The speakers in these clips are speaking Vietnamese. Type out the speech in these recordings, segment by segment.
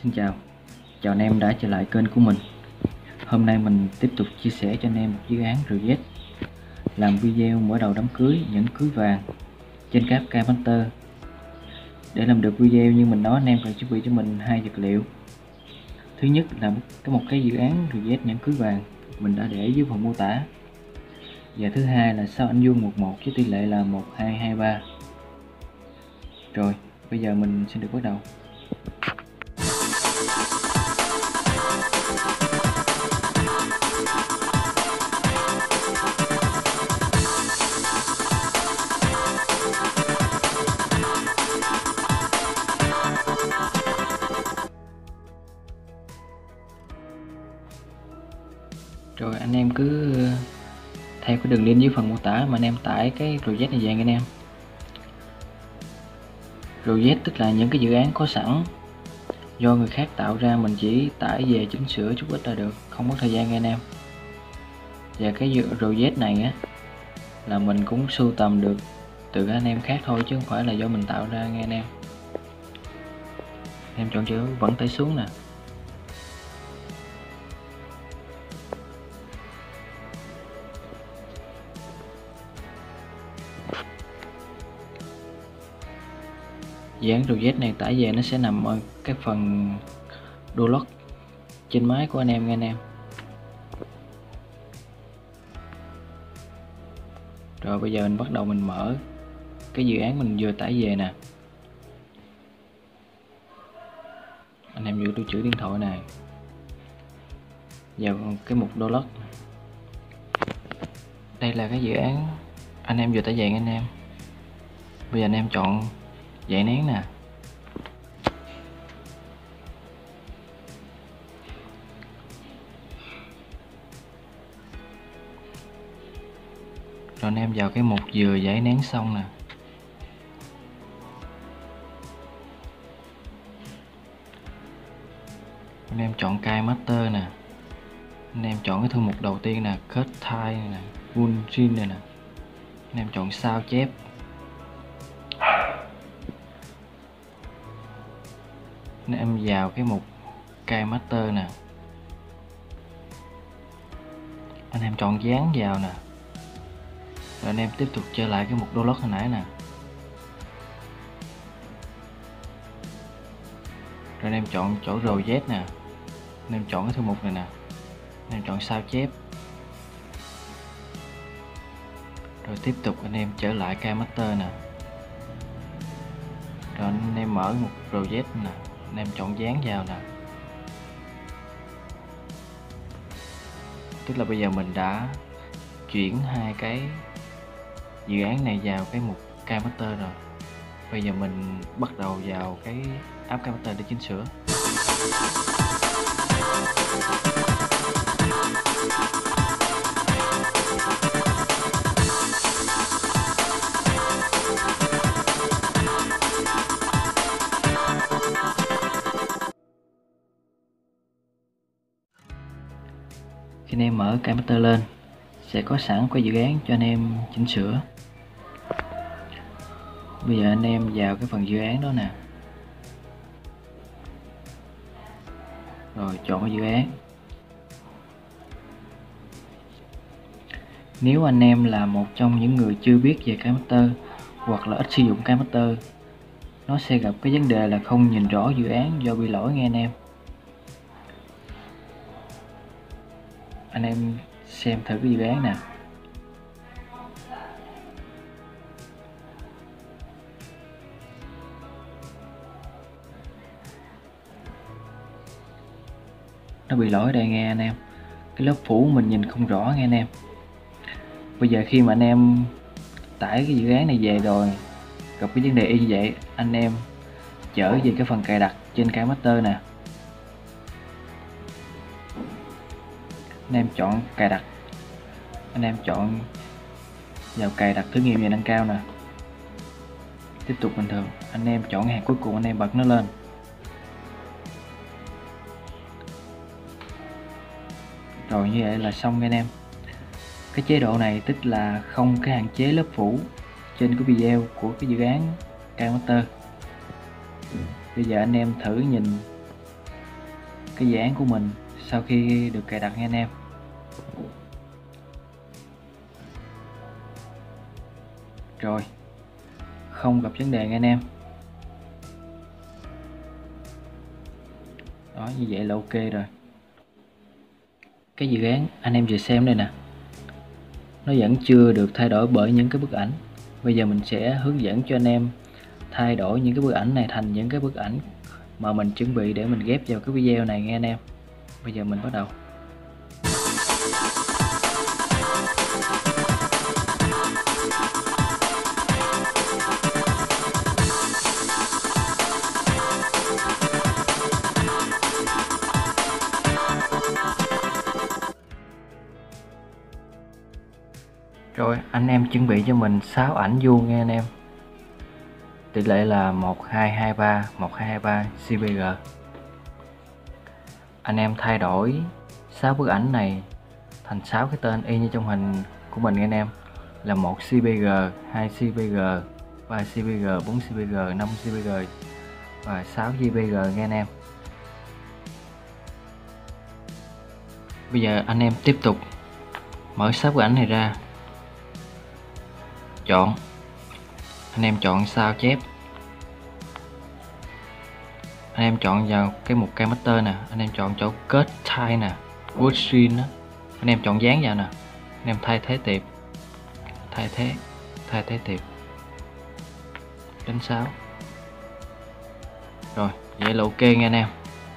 Xin chào anh em đã trở lại kênh của mình. Hôm nay mình tiếp tục chia sẻ cho anh em một dự án RZ làm video mở đầu đám cưới, nhẫn cưới vàng trên cáp KMaster. Để làm được video như mình nói, anh em cần chuẩn bị cho mình hai vật liệu. Thứ nhất là một cái dự án RZ nhẫn cưới vàng mình đã để dưới phần mô tả, và thứ hai là sao anh vuông 11 với tỷ lệ là 1223. Rồi bây giờ mình xin được bắt đầu. Rồi anh em cứ theo cái đường link dưới phần mô tả mà anh em tải cái RZ này về anh em. RZ tức là những cái dự án có sẵn do người khác tạo ra, mình chỉ tải về chỉnh sửa chút ít là được, không mất thời gian anh em. Và cái RZ này á là mình cũng sưu tầm được từ các anh em khác thôi, chứ không phải là do mình tạo ra nghe anh em. Em chọn chữ vẫn tải xuống nè. Dự án RZ này tải về nó sẽ nằm ở cái phần download trên máy của anh em nghe anh em. Rồi bây giờ mình bắt đầu mình mở cái dự án mình vừa tải về nè. Anh em vừa lưu trữ điện thoại này vào cái mục download. Đây là cái dự án anh em vừa tải về anh em. Bây giờ anh em chọn dãy nén nè. Rồi anh em vào cái mục vừa dãy nén xong nè. Anh em chọn KMaster nè. Anh em chọn cái thư mục đầu tiên nè, Cut Type nè, Bullshin này nè. Anh em chọn sao chép. Anh em vào cái mục KMaster nè. Anh em chọn dán vào nè. Rồi anh em tiếp tục trở lại cái mục download hồi nãy nè. Rồi anh em chọn chỗ RZ nè. Anh em chọn cái thư mục này nè. Anh em chọn sao chép. Rồi tiếp tục anh em trở lại KMaster nè. Rồi anh em mở mục RZ nè. Anh em chọn dán vào nè. Tức là bây giờ mình đã chuyển hai cái dự án này vào cái mục KMaster rồi. Bây giờ mình bắt đầu vào cái app KMaster để chỉnh sửa. Khi anh em mở KMaster lên sẽ có sẵn cái dự án cho anh em chỉnh sửa. Bây giờ anh em vào cái phần dự án đó nè. Rồi chọn cái dự án. Nếu anh em là một trong những người chưa biết về KMaster hoặc là ít sử dụng KMaster, nó sẽ gặp cái vấn đề là không nhìn rõ dự án do bị lỗi nghe anh em. Anh em xem thử cái dự án nè. Nó bị lỗi đây nghe anh em. Cái lớp phủ mình nhìn không rõ nghe anh em. Bây giờ khi mà anh em tải cái dự án này về rồi gặp cái vấn đề y như vậy, anh em trở về cái phần cài đặt trên KMaster nè. Anh em chọn cài đặt. Anh em chọn vào cài đặt thử nghiệm và nâng cao nè. Tiếp tục bình thường. Anh em chọn hàng cuối cùng, anh em bật nó lên. Rồi như vậy là xong anh em. Cái chế độ này tức là không cái hạn chế lớp phủ trên cái video của cái dự án KMaster. Bây giờ anh em thử nhìn cái dự án của mình sau khi được cài đặt nha anh em. Rồi, không gặp vấn đề nha anh em. Đó, như vậy là ok rồi. Cái dự án anh em vừa xem đây nè, nó vẫn chưa được thay đổi bởi những cái bức ảnh. Bây giờ mình sẽ hướng dẫn cho anh em thay đổi những cái bức ảnh này thành những cái bức ảnh mà mình chuẩn bị để mình ghép vào cái video này nghe anh em. Bây giờ mình bắt đầu. Rồi anh em chuẩn bị cho mình 6 ảnh vuông nghe anh em. Tỷ lệ là 1223 1223 CPG. Anh em thay đổi 6 bức ảnh này thành 6 cái tên y như trong hình của mình nghe anh em, là 1 CPG, 2 CPG, 3 CPG, 4 CPG, 5 CPG và 6 JPG nghe anh em. Bây giờ anh em tiếp tục mở 6 bức ảnh này ra, chọn, anh em chọn sao chép, anh em chọn vào cái mục Master nè, anh em chọn chỗ kết type nè, wordscreen đó, anh em chọn dán vào nè, anh em thay thế tiệp, thay thế tiệp, đánh 6. Rồi vậy là ok nha anh em.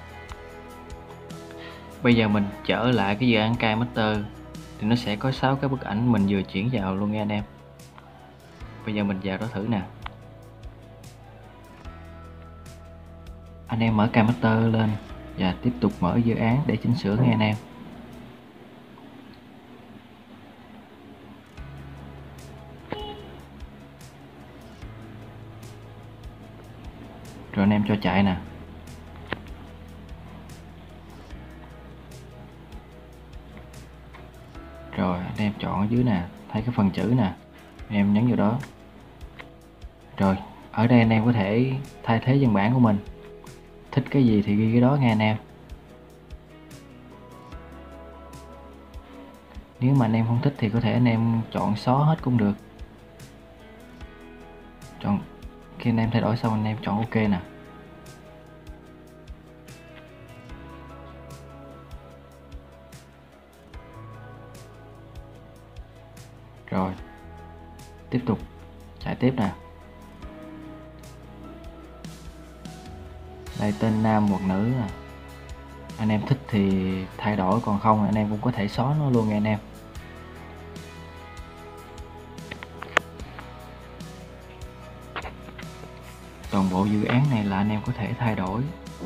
Bây giờ mình trở lại cái dự án Master thì nó sẽ có 6 cái bức ảnh mình vừa chuyển vào luôn nha anh em. Bây giờ mình vào đó thử nè. Anh em mở Master lên và tiếp tục mở dự án để chỉnh sửa nghe anh em. Rồi anh em cho chạy nè. Rồi anh em chọn ở dưới nè, thấy cái phần chữ nè, anh em nhấn vào đó. Rồi ở đây anh em có thể thay thế văn bản của mình, thích cái gì thì ghi cái đó nghe anh em. Nếu mà anh em không thích thì có thể anh em chọn xóa hết cũng được. Chọn, khi anh em thay đổi xong anh em chọn ok nè. Rồi tiếp tục chạy tiếp nè. Đây tên nam hoặc nữ nè, anh em thích thì thay đổi, còn không anh em cũng có thể xóa nó luôn nha anh em. Toàn bộ dự án này là anh em có thể thay đổi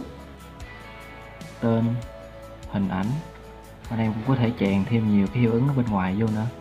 tên, hình ảnh, anh em cũng có thể chèn thêm nhiều cái hiệu ứng ở bên ngoài vô nữa.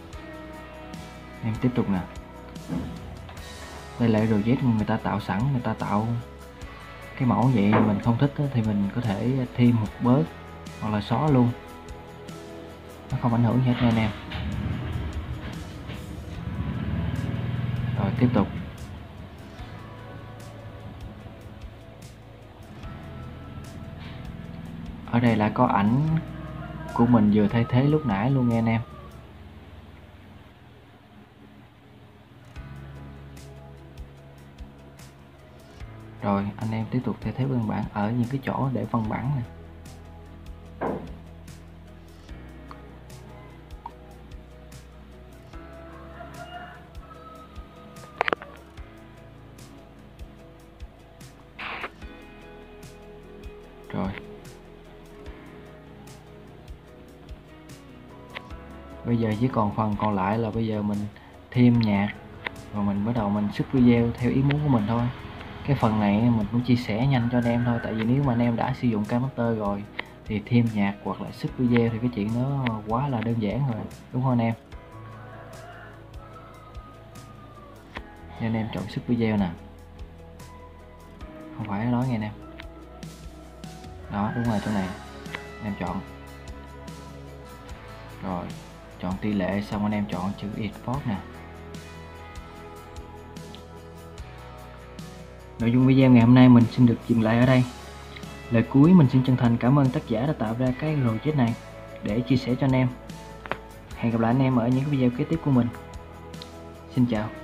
Em tiếp tục nè. Đây là project người ta tạo sẵn, người ta tạo cái mẫu vậy, mình không thích thì mình có thể thêm một bớt hoặc là xóa luôn, nó không ảnh hưởng gì hết nha anh em. Rồi tiếp tục. Ở đây là có ảnh của mình vừa thay thế lúc nãy luôn nha anh em. Rồi anh em tiếp tục thay thế văn bản ở những cái chỗ để văn bản này. Rồi bây giờ chỉ còn phần còn lại là bây giờ mình thêm nhạc và mình bắt đầu mình xuất video theo ý muốn của mình thôi. Cái phần này mình cũng chia sẻ nhanh cho anh em thôi, tại vì nếu mà anh em đã sử dụng Master rồi thì thêm nhạc hoặc là xuất video thì cái chuyện nó quá là đơn giản rồi, đúng không anh em? Nên anh em chọn xuất video nè, không phải nói nghe anh em. Đó đúng rồi, chỗ này anh em chọn. Rồi chọn tỷ lệ xong anh em chọn chữ export nè. Nội dung video ngày hôm nay mình xin được dừng lại ở đây. Lời cuối mình xin chân thành cảm ơn tác giả đã tạo ra cái project này để chia sẻ cho anh em. Hẹn gặp lại anh em ở những video kế tiếp của mình. Xin chào.